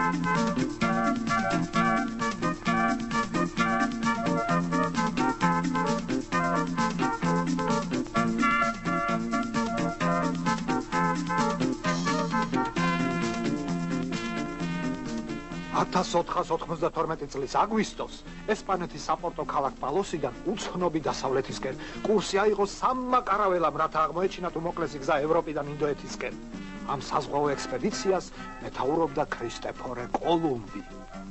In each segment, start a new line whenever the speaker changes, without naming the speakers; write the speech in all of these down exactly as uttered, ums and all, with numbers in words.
ათას ოთხას ოთხმოცდათორმეტი წლის აგვისტოს ესპანეთის საპორტო ქალაქ პალოსიდან უცხნობი დასავლეთისკენ კურსი აიღო სამმა კარაველამ, რათა აღმოეჩინათ უმოკლესი გზა ევროპიდან ინდოეთისკენ. ამ საზღვაო ექსპედიციას მეთაურობდა ქრისტეფორე კოლუმბი.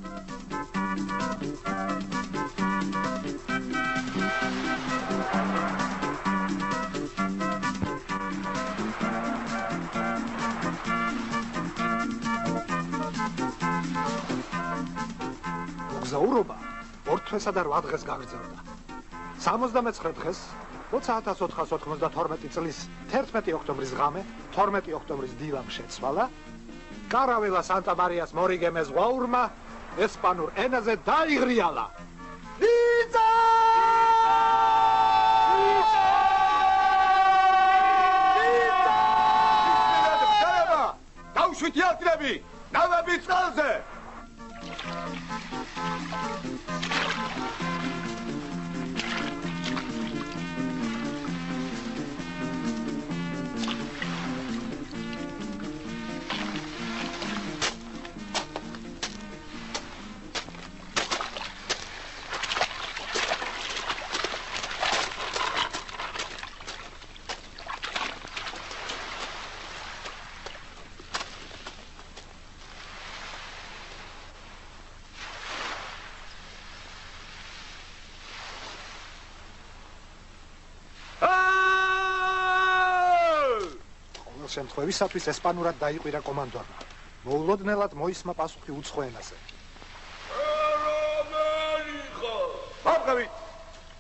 მოგზაურობა ორ თვესა და რვა დღეს გაგრძელდა. სამოცდამეცხრე დღეს, როცა ათას ოთხას ოთხმოცდათორმეტი წლის თერთმეტი ოქტომბრის ღამე, თორმეტი ოქტომბრის დილამ შეცვალა, კარაველა სანტა-მარიას მორიგემე ზღვაურმა ესპანურ ენაზე დაიღრიალა. ვიცა! ვიცა! დავშვით იატრები, ნავები წყალზე! შემთხვევისათვის ესპანურად დაიყვირა კომანდორმა. მოულოდნელად მოისმა პასუხი უცხო ენაზე.
აღავით!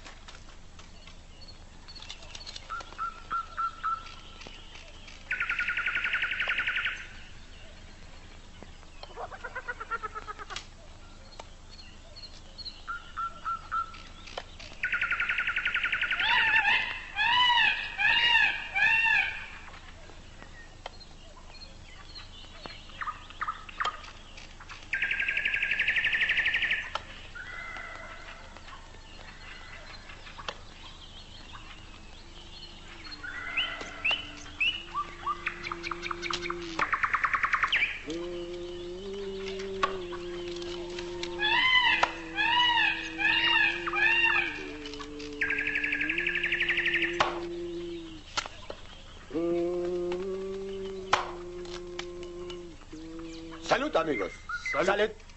Salud, amigos. Salud.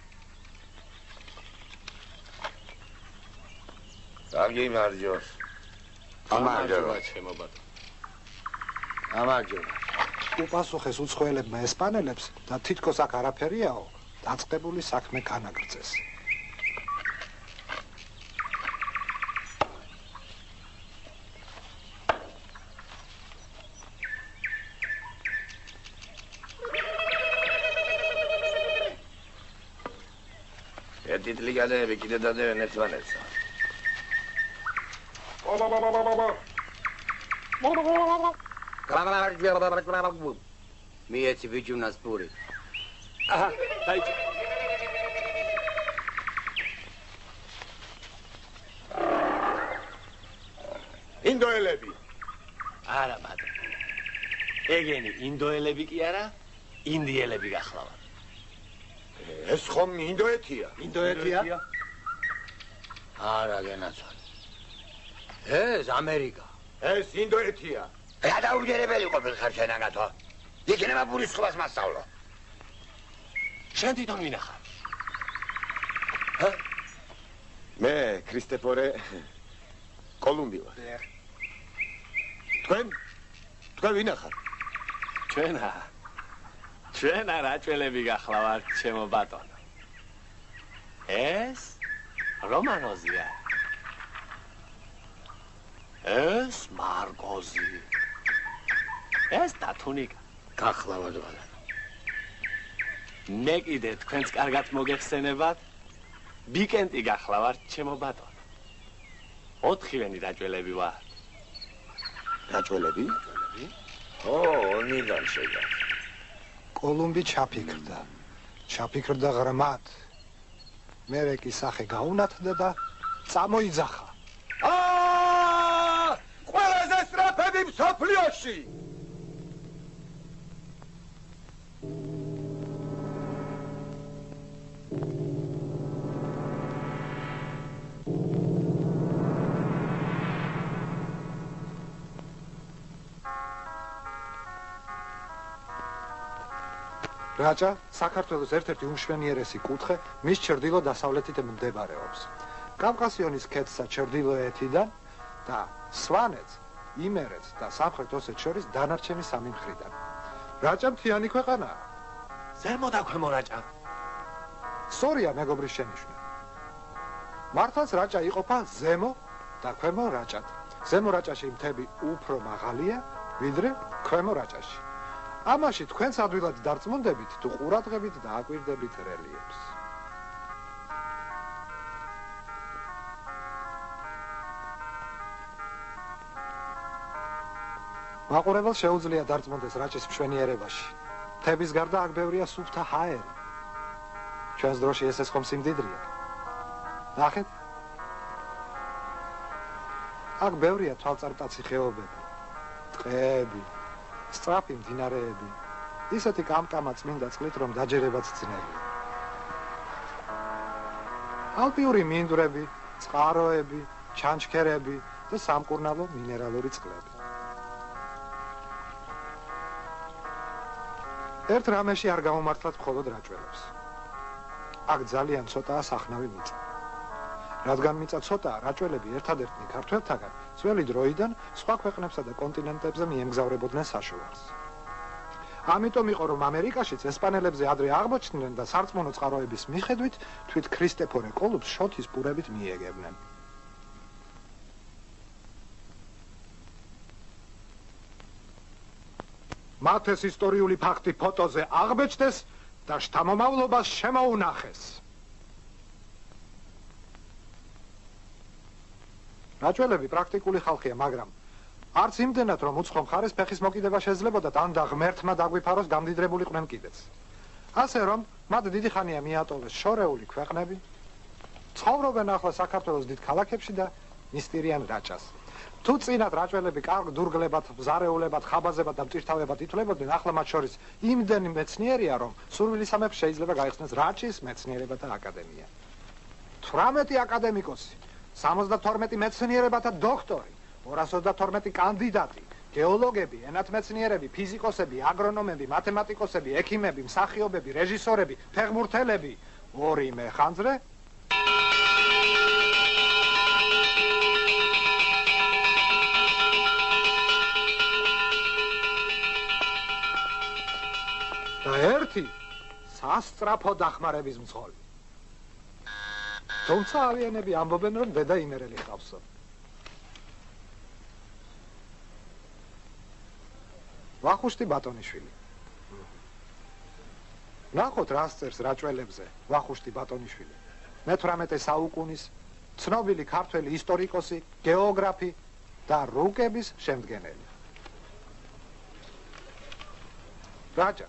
Salud.Agi marjos.
Amajova, ჩემობათ.
Amajova.
უპასუხეს უცხოელებმა ესპანელებს და თითქოს აქ არაფერიაო, დაწყებული საქმე განაგრძეს.
ტიტლიგადები კიდე დადევენ ერთმანეთს.
მიეცი ბიჭუნას პური.
აჰა, დაიჭი. ინდოელები.
არა, მადლ. ეგენი ინდოელები კი არა, ინდიელები გახლავართ.
ეს ხომ ინდოეთია?
ინდოეთია?
არა, გენაცვალე. ეს ამერიკა.
ეს ინდოეთია.
გადაუჯერებელი ყოფილ ხარ შენაგათო. იქნება პურის ხვას მასწავლო. შენ თვითონ ვინახარ? ჰა?
მე ქრისტეფორე კოლუმბი ვარ. თქვენ? თქვენ ვინახარ?
ჩვენა. ჩვენა რაჭველები გახლავართ, ჩემო ბატონო. ეს რომანოზია. ეს მარკოზი. ეს დათუნიკა. გახლავართ ბატონო. მე კიდე თქვენს კარგად მოგეხსენებათ, ბიკენტი გახლავართ, ჩემო ბატონო. ოთხივენი რაჭველები ვართ.
რაჭველები? ო, ონიდან შეგა.
კოლუმბი ჩაფიქრდა. ჩაფიქრდა ღრმად. მერე კი სახე გაუნათდა და წამოიძახა.
აა! ყველაზე სწრაფები მსოფლიოში!
რაჭა საქართველოს ერთ-ერთი უმშვენიერესი კუთხე მის ჩრდილო-დასავლეთით მდებარეობს. კავკასიონის ქედსა ჩრდილოეთიდან და სვანეთს, იმერეთს და სამხრეთ ოსეთს შორის დანარჩენი სამი მხრიდან. რაჭა მთიანი ქვეყანაა.
ზემო და ქვემო რაჭა.
სწორია მეგობრის შენიშვნა. მართლაც რაჭა იყოფა ზემო და ქვემო რაჭად. ზემო რაჭაში მთები უფრო მაღალია, ვიდრე ქვემო რაჭაში. ამაში თქვენს ადვილად დარწმუნდებით თუ ყურადღებით დააკვირდებით რელიეფს. მაყურებელს შეუძლია დარწმუნდეს რაჭის მშვენიერებაში. მთების გარდა აქ ბევრია სუფთა ჰაერი. ჩვენს დროში ეს ეს ხომ სიმდიდრეა. ნახეთ. აქ ბევრია თვალწარმტაცი ხეობები, ტყეები, სწრაფი მდინარეები, ისეთი კამკამა წმინდა წყლით, რომ დაჯერებაც ძნელია. ალპიური მინდვრები, წყაროები, ჩანჩქერები და სამკურნალო მინერალური წყლები. ერთ რამეში არ გამომართლათ მხოლოდ რაჭველებს. აქ ძალიან ცოტაა სახნავი მიწა. რადგან მიწა ცოტაა, რაჭველები ერთადერთნი ქართველთაგან ძველი დროიდან სხვა ქვეყნებსა და კონტინენტებზე მიემგზავრებოდნენ საშუალს. ამიტომ იყო, რომ ამერიკაშიც ესპანელებზე ადრე აღმოჩნდნენ და სარწმუნო წყაროების მიხედვით თვით ქრისტეფორე კოლუმბს შოთის პურებით მიეგებდნენ. მათ ეს ისტორიული ფაქტი ფოტოზე აღბეჭდეს და შთამომავლობას შემოუნახეს. რაჭველები პრაქტიკული ხალხია, მაგრამ არც იმდენად, რომ უცხო მხარეს ფეხის მოკიდება შეძლებოდათ, ან და ღმერთმა დაგვიფაროს გამდიდრებული ყვნენ კიდეც. ასე რომ, მათ დიდი ხანია მიატოვეს შორეული ქვეყნები, ცხოვრობენ ახლა საქართველოს დიდ ქალაქებში და მისტირიან რაჭას. თუ წინათ რაჭველები კარგ დურგლებად, მზარეულებად, ხაბაზებად და მწირთავებად ითვლებოდნენ, ახლა მათ შორის იმდენი მეცნიერია, რომ სურვილისამებრ შეიძლება გაიხსნას რაჭის მეცნიერებათა აკადემია. თვრამეტი აკადემიკოსი, სამოცდათორმეტი მეცნიერებათა დოქტორი, ორას ოცდათორმეტი კანდიდატი, გეოლოგები, ენათმეცნიერები, ფიზიკოსები, აგრონომები, მათემატიკოსები, ექიმები, მსახიობები, რეჟისორები, ფეხბურთელები, ორი მეხანძრე და ერთი სასწრაფო დახმარების მძღოლი. თუმცა ავიანები ამბობენ, რომ დედა იმერელი ჰყავსო. ვახუშტი ბატონიშვილი. ნახოთ, რას წერს რაჭველებზე ვახუშტი ბატონიშვილი. მეთვრამეტე საუკუნის ცნობილი ქართველი ისტორიკოსი, გეოგრაფი და რუკების შემდგენელი. რაჭა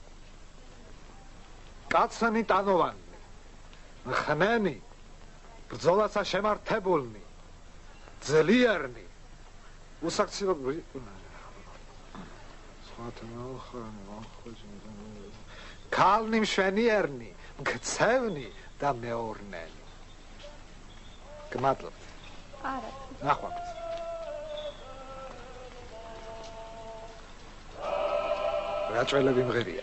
კაცანი ტანოვანი, ხნენი, ბრძოლასა შემართებულნი, ძლიერნი, უსაქციო ქალნი მშვენიერნი, მგცევნი და მეორნენი. გმადლობთ.
არა.
ნახვამდის. რაჭველები მღერიან.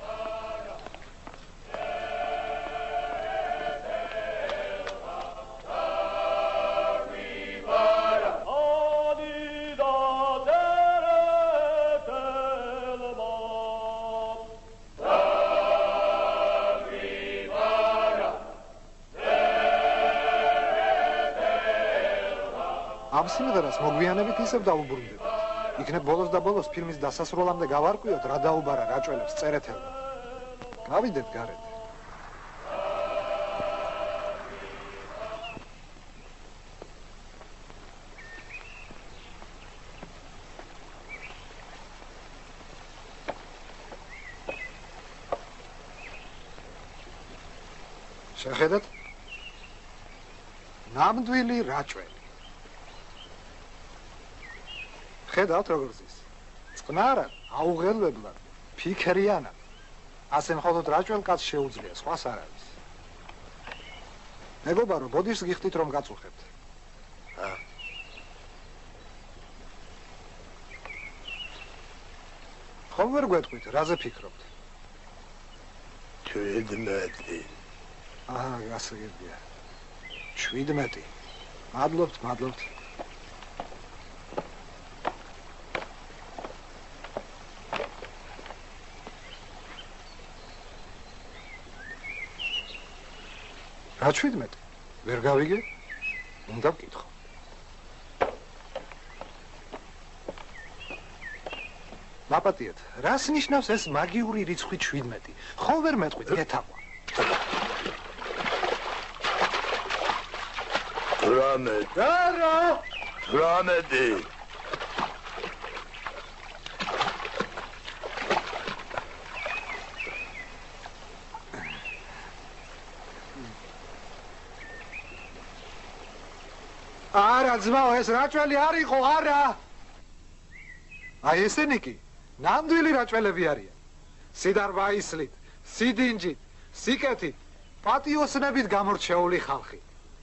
ამ სიმღერას მოგვიანებით ისევ დაუბრუნდებით. იქნებ ბოლოს და ბოლოს ფილმის დასასრულამდე გავარკვიოთ, რა დაუბარა რაჭველებს წერეთელმა. გავიდეთ გარეთ. შეხედეთ. ნამდვილი რაჭველი. ხედავთ როგორ ზის. წყნარად, აუღელებლად, ფიქრიანად. ასე მხოლოდ რაჭველ კაცს შეუძლია, სხვას არ არის. მეგობარო, ბოდიშს გიხდით რომ გაწუხებთ. ა ხომ ვერ გვეტყვით, რაზე ფიქრობთ?
ჩვიდმეტი.
აჰა, ასე გიგია. ჩვიდმეტი. მადლობთ, მადლობთ. რა ჩვიდმეტი? ვერ გავიგე? უნდა ვკითხო. მაპატიეთ, რას ნიშნავს ეს მაგიური რიცხვი ჩვიდმეტი? ხო ვერ მეტყვით გეთაყვა.
რამეთ.
არა!
რამეთი.
არა, ძმაო, ეს რაჭველი არ იყო, არა! აი ესენი კი ნამდვილი რაჭველები არიან. სიდარბაისლით, სიდინჯით, სიკეთით, პატიოსნებით გამორჩეული ხალხი.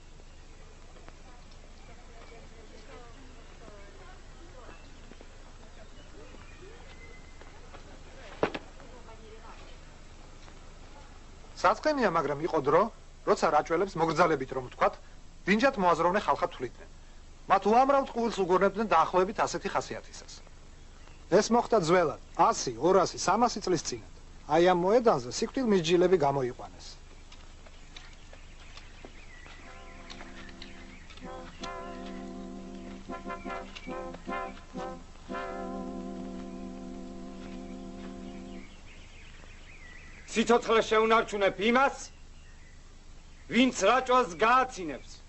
საწყენია, მაგრამ იყო დრო, როცა რაჭველებს მოგრძალებით რომ ვთქვათ, დინჯად მოაზროვნე ხალხად თვლიდნენ. მათ უამრავ ტყუილს უგორნებდნენ დაახლოებით ასეთი ხასიათისას. ეს მოხდა ძველად, ასი, ორასი, სამასი წლის წინათ. აი ამ მოედანზე სიკვდილ მისჯილები გამოიყვანეს.
სიცოცხლე შეუნარჩუნებ იმას, ვინც რაჭვას გააცინებს.